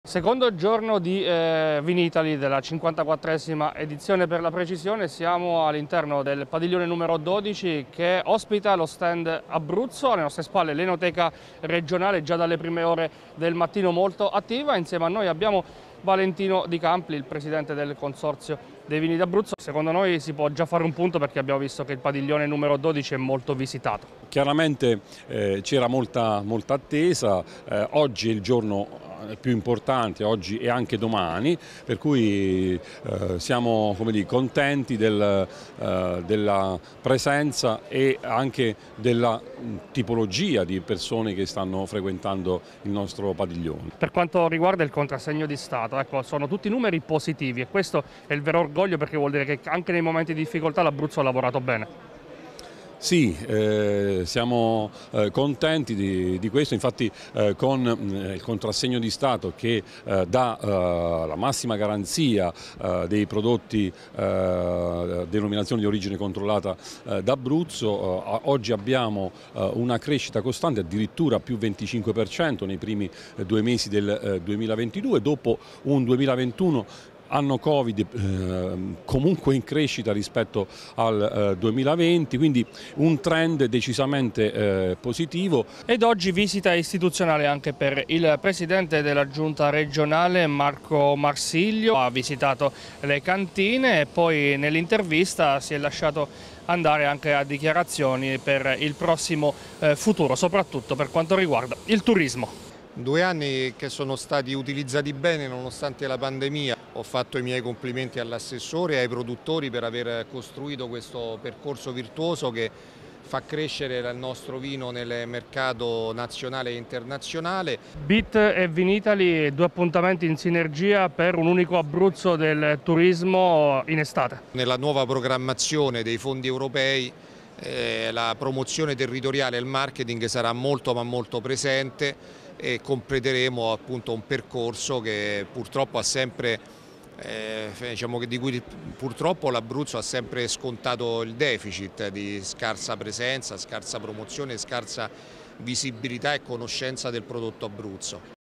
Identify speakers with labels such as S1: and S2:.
S1: Secondo giorno di Vinitaly della 54esima edizione per la precisione, siamo all'interno del padiglione numero 12 che ospita lo stand Abruzzo, alle nostre spalle l'Enoteca regionale già dalle prime ore del mattino molto attiva. Insieme a noi abbiamo Valentino Di Campli, il presidente del consorzio dei vini d'Abruzzo. Secondo noi si può già fare un punto perché abbiamo visto che il padiglione numero 12 è molto visitato.
S2: Chiaramente c'era molta attesa, oggi è il giorno più importante, oggi e anche domani, per cui siamo contenti della presenza e anche della tipologia di persone che stanno frequentando il nostro padiglione.
S1: Per quanto riguarda il contrassegno di Stato, ecco, sono tutti numeri positivi e questo è il vero orgoglio, perché vuol dire che anche nei momenti di difficoltà l'Abruzzo ha lavorato bene.
S2: Sì, siamo contenti di questo, infatti con il contrassegno di Stato che dà la massima garanzia dei prodotti denominazione di origine controllata d'Abruzzo, oggi abbiamo una crescita costante, addirittura più 25% nei primi 2 mesi del 2022, dopo un 2021 anno Covid comunque in crescita rispetto al 2020, quindi un trend decisamente positivo.
S1: Ed oggi visita istituzionale anche per il presidente della giunta regionale Marco Marsiglio, ha visitato le cantine e poi nell'intervista si è lasciato andare anche a dichiarazioni per il prossimo futuro, soprattutto per quanto riguarda il turismo.
S3: 2 anni che sono stati utilizzati bene nonostante la pandemia. Ho fatto i miei complimenti all'assessore e ai produttori per aver costruito questo percorso virtuoso che fa crescere il nostro vino nel mercato nazionale e internazionale.
S1: BIT e Vinitaly, 2 appuntamenti in sinergia per un unico Abruzzo del turismo in estate.
S3: Nella nuova programmazione dei fondi europei la promozione territoriale e il marketing sarà molto ma molto presente e completeremo appunto un percorso che purtroppo ha sempre, di cui purtroppo l'Abruzzo ha sempre scontato il deficit di scarsa presenza, scarsa promozione, scarsa visibilità e conoscenza del prodotto Abruzzo.